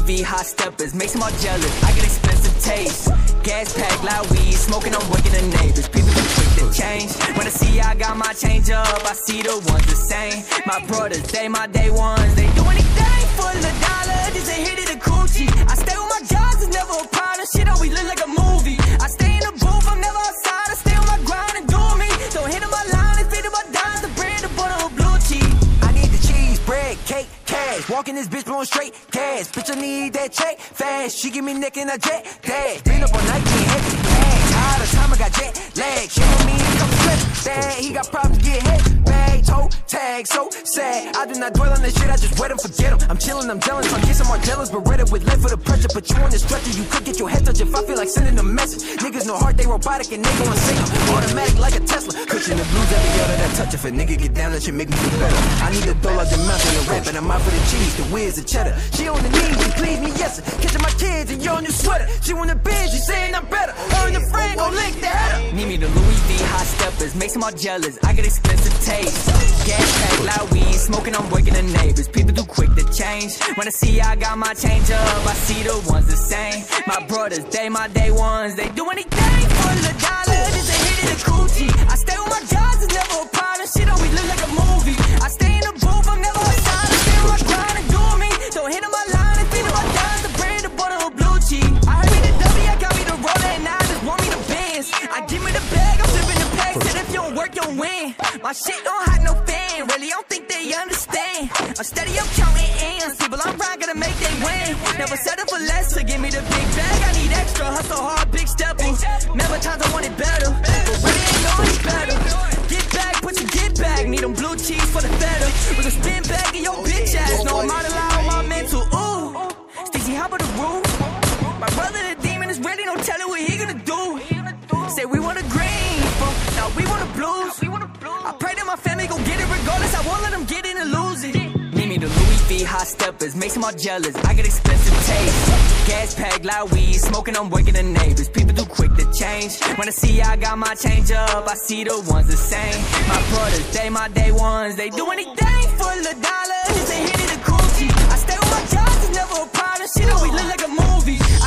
V hot steppers, makes them all jealous. I get expensive taste. Gas pack, loud weed, smoking, I'm waking the neighbors. People be quick to change. When I see I got my change up, I see the ones the same. My brothers, they my day ones. They do anything for the dollar, just a hit of the coochie. I stay with my guys, it's never a problem. Shit always look like a movie. I stay in the booth, I'm never outside. I stay on my grind and do me. Don't hit on my line and feed on my dimes. The bread, the butter, or blue cheese. I need the cheese, bread, cake, cash. Walking this bitch blowing straight cash. Bitch, I need that check fast. She give me neck and I jet dash. Been up all night, can't hit tired of time, I got jet lag. Shit on me, come flip that. He got problems, get hit bag, toe tag, so sad. I do not dwell on this shit, I just wet him, forget him. I'm chillin', I'm jealous, trying to get some more jealous, but ready with left for the pressure. But you on this stretcher, you could get your head touched if I feel like sending a message. Niggas no heart, they robotic and they gon' sing them. Automatic like a Tesla, cushion the blues every other that touch. If a nigga get down, that shit make me feel better. I need a dough like the mountain and rap, and I'm out for the cheese, the whiz, the cheddar. She on the knees, she please me, yes sir. Catching my kids and your new sweater. She on the bench, she saying I'm better. Her and the friend gon' lick the header. Need me the Louis V hot steppers, makes them all jealous. I get expensive taste. Gas pack, loud weed, smoking, I'm waking the neighbors. People too quick to change. When I see I got my change up, I see the ones the same. My brothers, they my day ones. They do anything for the dollar, just a hit of the coochie. I stay with my guys, it's never a problem. Shit always look like a movie. I stay in the booth, I'm never outside. I stay on my grind and do me. Don't hit on my line and feed on my dimes. The bread, the butter, or blue cheese. I heard me the W, I got me the roller, and I just want me the Benz. I give me the bag, I'm flipping the pack. Said if you don't work, you don't win. My shit don't hide no fan, really don't think they understand. I'm steady, I'm counting ends. People I'm right, gotta make they win. Never settle for less, so give me the big bag. I need extra, hustle hard, big step. Never times I want it better, but really ain't know it's better. Get back, put your get back. Need them blue cheese for the feta. With a spin back in your bitch ass. No, I'm out of line on my mental. Ooh, Stacy, hop on the roof. My brother the demon is ready, don't tell it what he gonna do. Say we want a green, now we want a blues. I pray that my family gon' get it regardless. I won't let them get in and lose it. Need me the Louis V hot steppers, makes them all jealous. I get expensive taste. Gas pack, loud weed, smoking, I'm waking the neighbors. People too quick to change. When I see I got my change up, I see the ones the same. My brothers, they my day ones. They do anything for the dollar, just a hit of the coochie. I stay with my guys, it's never a problem. Shit always look like a movie.